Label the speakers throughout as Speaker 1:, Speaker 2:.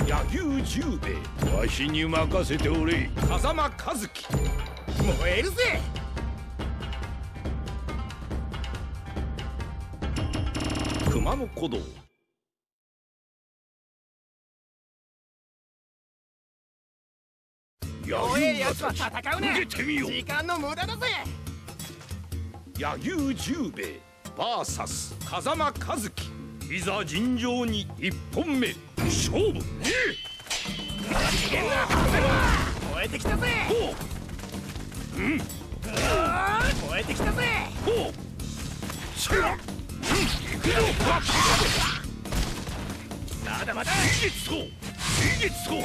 Speaker 1: 柳生十兵衛、わしに任せておれ。風間和樹、
Speaker 2: 燃えるぜ。
Speaker 1: 熊野古道。
Speaker 2: 燃えるやつは戦うね。
Speaker 1: 受けてみよう。
Speaker 2: 時間の無駄だぜ。
Speaker 1: 柳生十兵衛 VS 風間和樹、いざ尋常に一本目勝負。
Speaker 2: 次元が燃えてきたぜ。
Speaker 1: ほう、
Speaker 2: 燃えてきたぜ。
Speaker 1: ほう、そら、行くぞ。
Speaker 2: まだまだ。
Speaker 1: 逃げつこう、逃げつこう。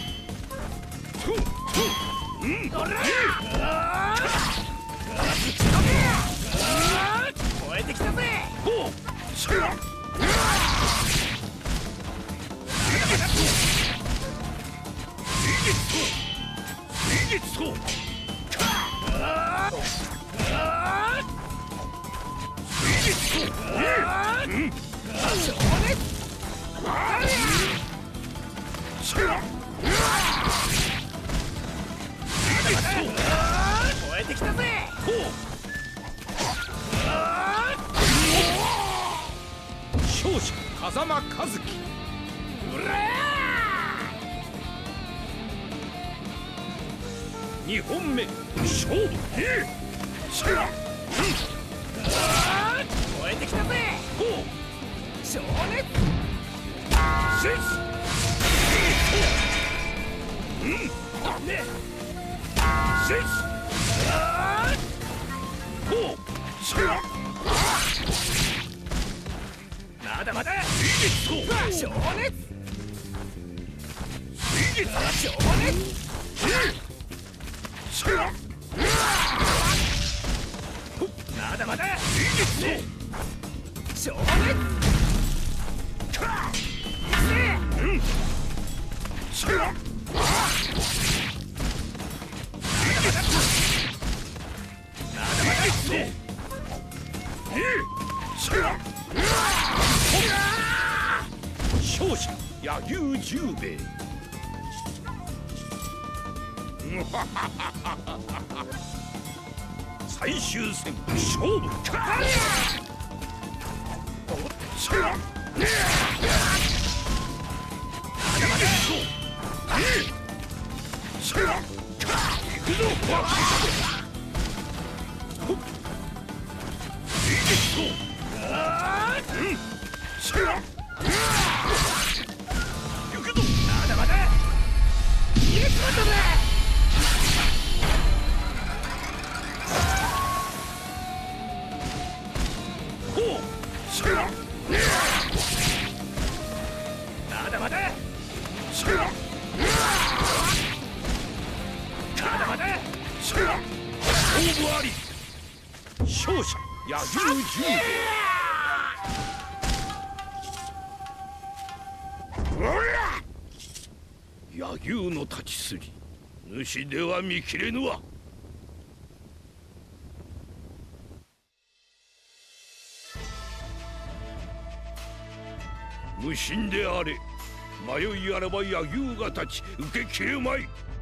Speaker 2: おら燃えてきたぜ。
Speaker 1: ほう、そら、逃げつこう。
Speaker 2: 燃えてきたぜ。
Speaker 1: 勝者風間和樹。2本目勝負。
Speaker 2: 燃えてきたぜ。
Speaker 1: ほう、
Speaker 2: 情熱。
Speaker 1: せっせっほう、そら、
Speaker 2: まだまだ。
Speaker 1: 逃げつこう。
Speaker 2: 情熱。
Speaker 1: 逃げつこ
Speaker 2: 情熱。
Speaker 1: そら、
Speaker 2: まだまだ。
Speaker 1: 逃げつこ
Speaker 2: 情熱。
Speaker 1: そら、勝者柳生十兵衛。最終戦勝負。そら、そら、行くぞ。そら、行くぞ。
Speaker 2: まだまだ。入れちまったぜ。
Speaker 1: ほう、そら、
Speaker 2: まだまだ。
Speaker 1: そら、
Speaker 2: まだまだ。
Speaker 1: そら、勝負あり。勝者柳生十兵衛。柳生の立ちすり、主では見切れぬわ。無心であれ。迷いあらば柳生が立ち受けきれまい。